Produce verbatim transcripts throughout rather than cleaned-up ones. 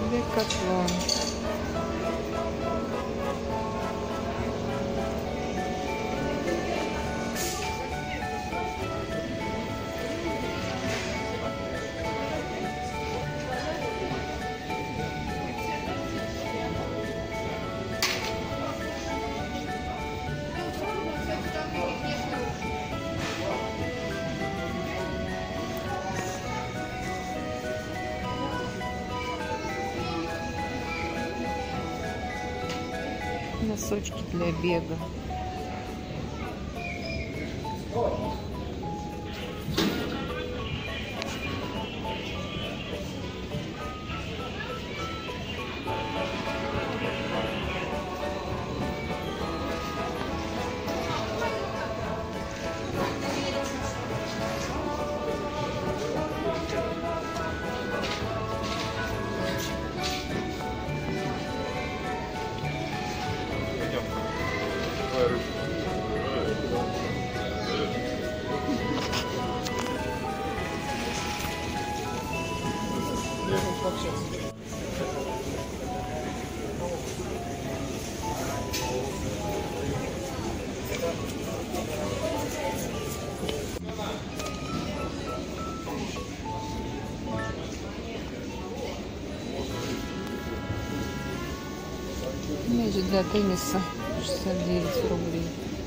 Декатлон. Носочки для бега. Мяч для тенниса шестьдесят девять рублей.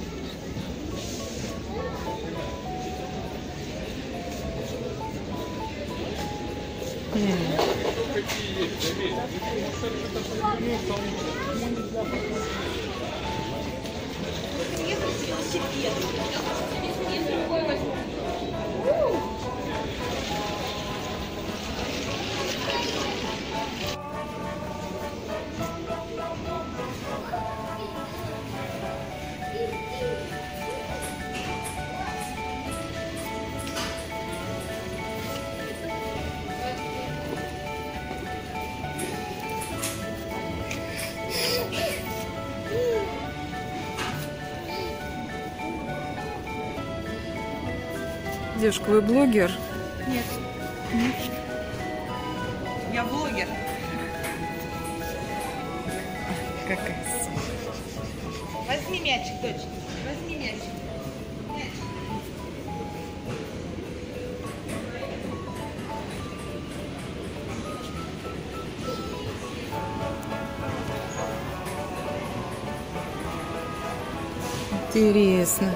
Девушка, вы блогер? Нет. Нет. Я блогер. Какая? Возьми мячик, дочь. Возьми мячик. Мячик. Интересно.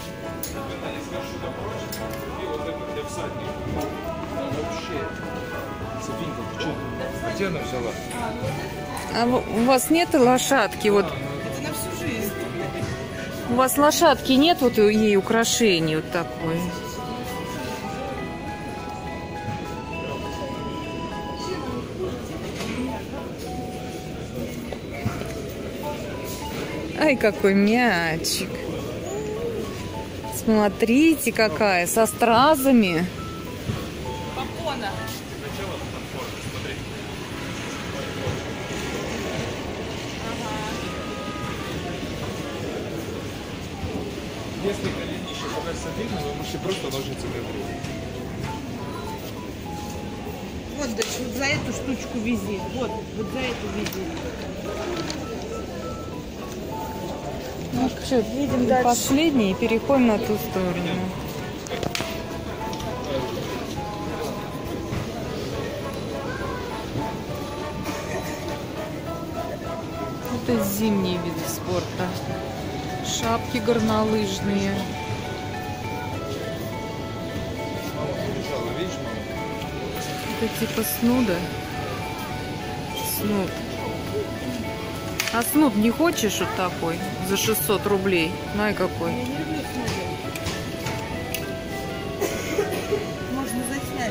Взяла. А у вас нет лошадки? Вот Это на всю жизнь. у вас лошадки нет вот ей украшений вот такой? Ай, какой мячик! Смотрите, какая, со стразами. Попона. Если голенище покажется видно, вы можете просто ложиться в игру. Вот, дочь, вот за эту штучку вези. Вот, вот за эту вези. Ну что, Едем дальше. последний и переходим на ту сторону. Это зимние виды спорта. Шапки горнолыжные. Это типа снуда. Снуд. А снуд не хочешь вот такой? За шестьсот рублей. Най какой. Я не люблю снуды. Можно заснять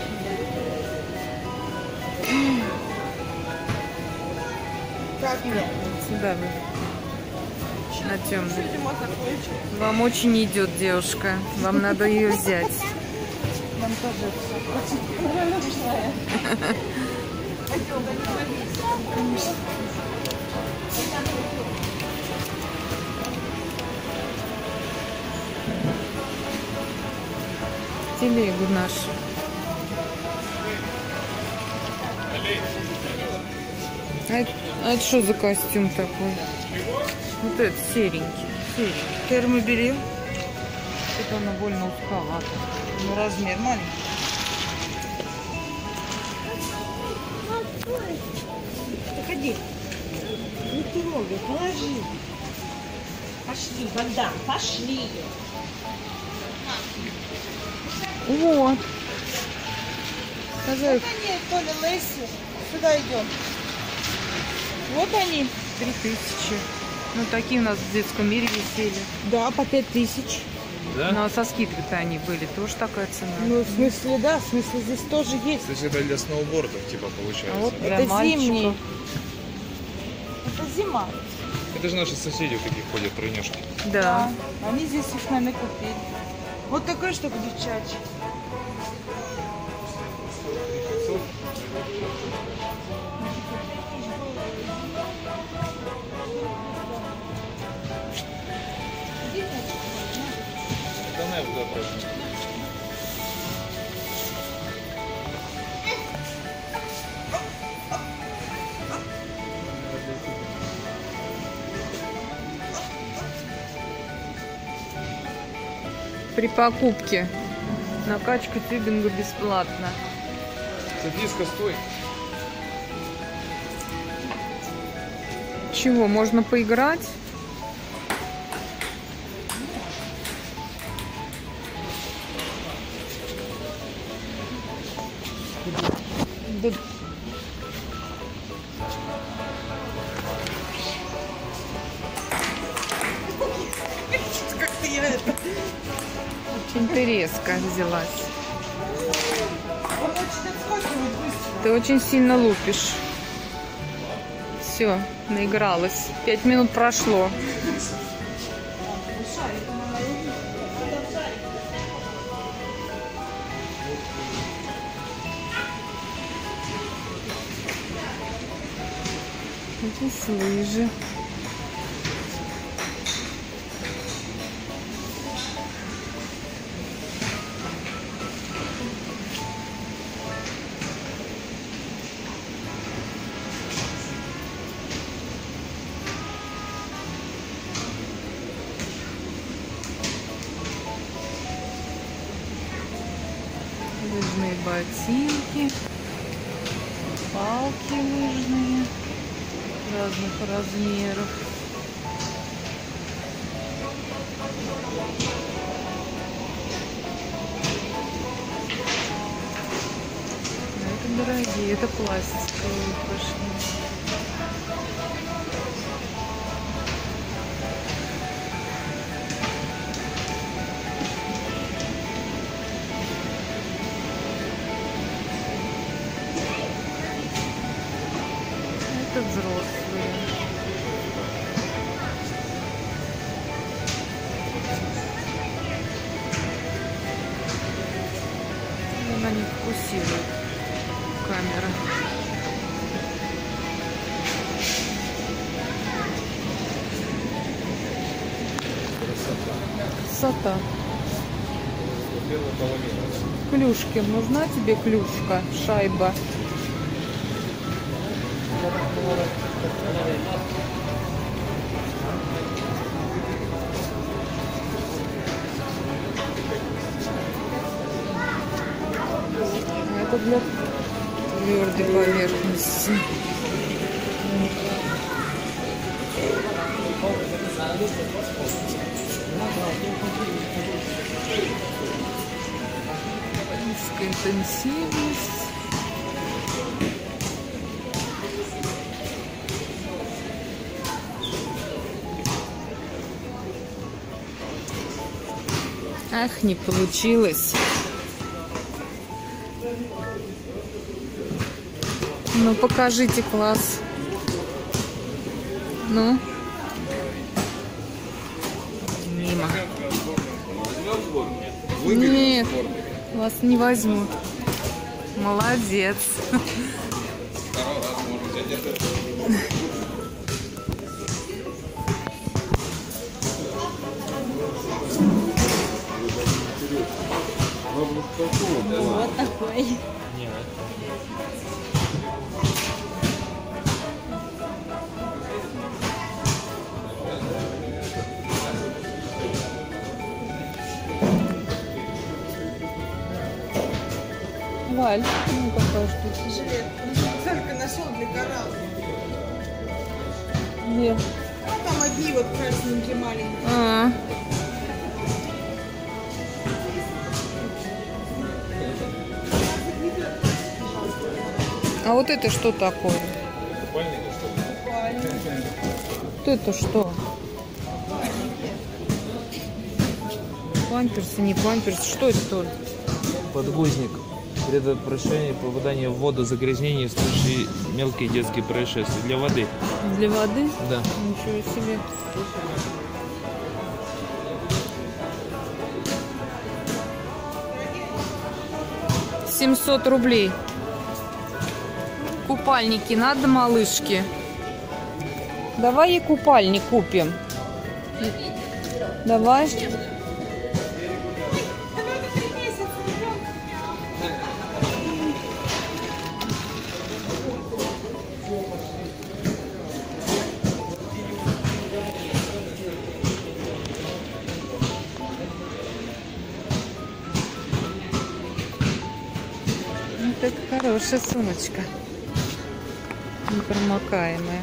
меня. Как мне? Сюда вы. На темный. Чуть его закончил. Вам очень идет, девушка. Вам надо ее взять. Нам тоже все. Очень любишь. Телегу нашу. А это, а это что за костюм такой? Вот этот серенький. серенький. Термобелье. Это оно больно узковато. Ну, размер маленький. Заходи. Не трогай, положи. Пошли, Богдан, пошли. Вот. Сказать, Вот они, Толя, Лесси. Сюда идем. Вот они. три тысячи. Ну, такие у нас в детском мире висели. Да, по пять тысяч. Да? Ну, а со скидкой-то они были. Тоже такая цена. Ну, в смысле, да, в смысле, здесь тоже есть. То есть это для сноубордов, типа, получается. А вот для Это мальчиков. зимний. Это зима. Это же наши соседи вот такие ходят, тройняшки. Да. Они здесь их, наверное, купили. Вот такая штука девчачья. Да, на вот это просто. При покупке накачка тюбинга бесплатно. Софиска, стой. Чего, можно поиграть? Да. Как-то я это... Очень ты резко взялась. Он хочет отскакивать быстро. Ты очень сильно лупишь. Все, наигралась. Пять минут прошло. Здесь лыжи. Лыжные ботинки, палки лыжные разных размеров. Но это дорогие, это пластиковые пошли. Это взрослые. Она не фокусирует камера. Красота. Первая половина. Клюшки. Нужна тебе клюшка, шайба? Это для твердой поверхности. Низкая интенсивность. Ах, не получилось. Ну, покажите класс. Ну. Мимо. Нет, вас не возьмут. Молодец. Вот такой. Вуаль. Ну, какая штука. Жилет. Только нашел для коралла. Где? А там одни вот красненькие маленькие. А, а вот это что такое? Купальники, что ли? Вот это что? Памперсы, не памперсы. Что это, Толь? Подгузник. Предотвращение попадания в воду, загрязнений в случае мелких детских происшествий. Для воды. Для воды? Да. Ничего себе. семьсот рублей. Купальники надо, малышки? Давай ей купальник купим. Давай. Вот это хорошая сумочка. Непромокаемая.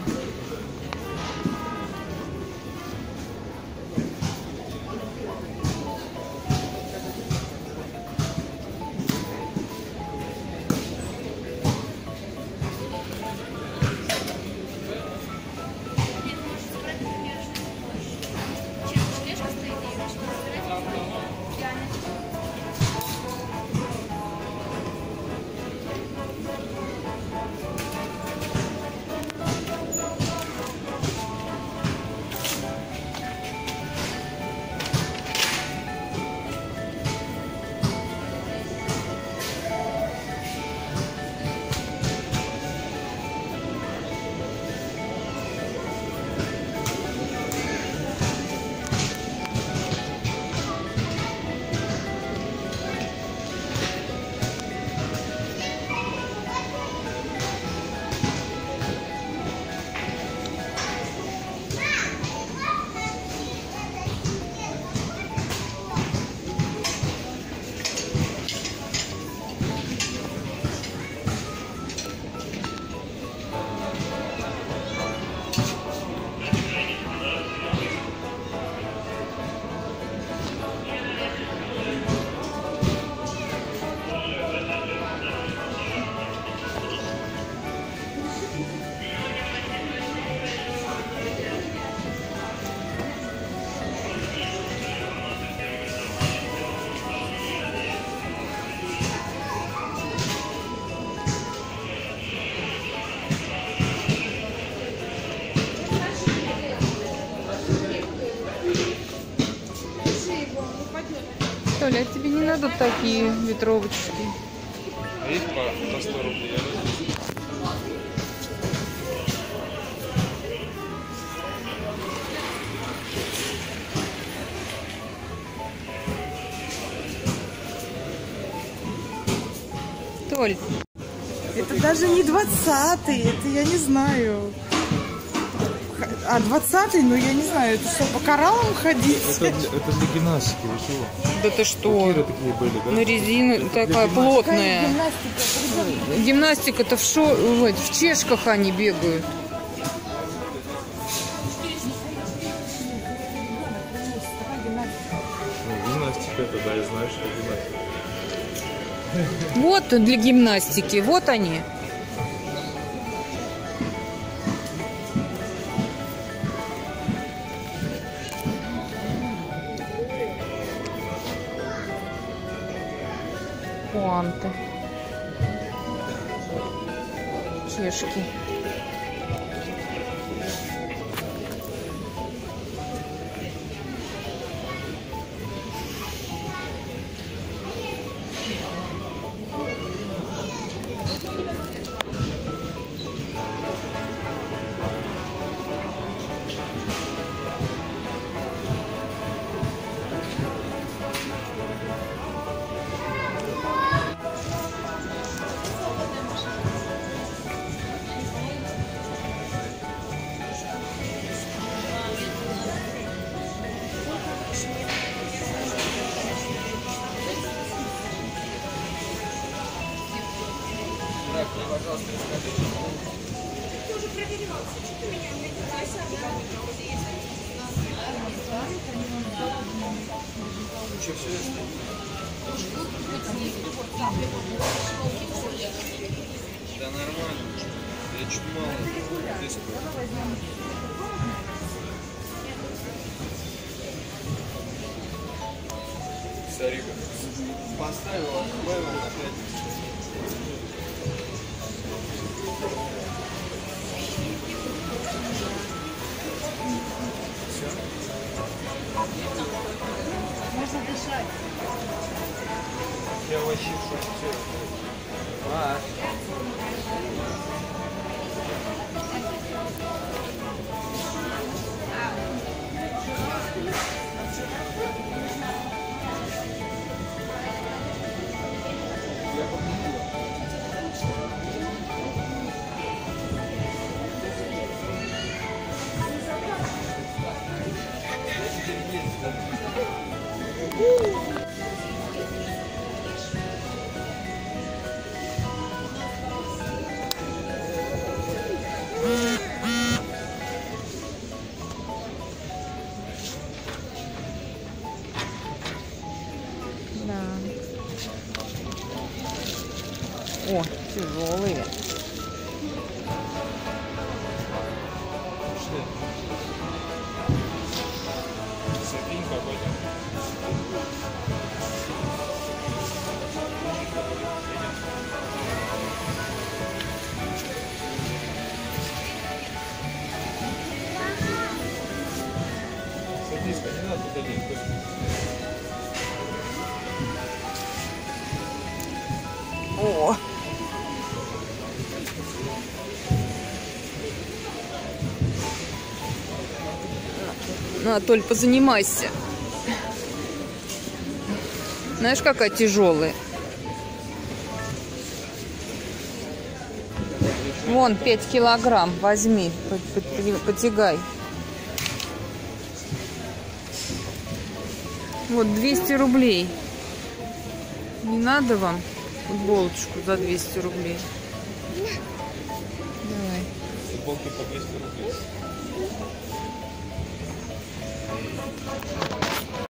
Толя, а тебе не надо такие ветровочки? Есть по, по сто рублей? Толь, Это даже не двадцатый, это я не знаю. А двадцатый, ну я не знаю, это что, по кораллам ходить? Это, для- это для гимнастики, вы чего? да ты что? Киры такие были, да? На резину такая плотная. Гимнастика-то в шо... ой, в чешках они бегают. Ну, гимнастика это, да, я знаю, что гимнастика. Вот для гимнастики, вот они. Пуанты. Чешки. Да нормально. Я чуть мало. Здесь Сарика. Поставил, отправил опять. Все. Можно дышать. Я вообще в шоке. А. Да. О, тяжелые. Сапинка пойдем. Садись, не надо туда лезть. О! На, Толь, позанимайся. Знаешь, какая тяжелая? Вон, пять килограмм. Возьми, потягай. Вот, двести рублей. Не надо вам футболочку за двести рублей? Давай. Футболки по двести рублей.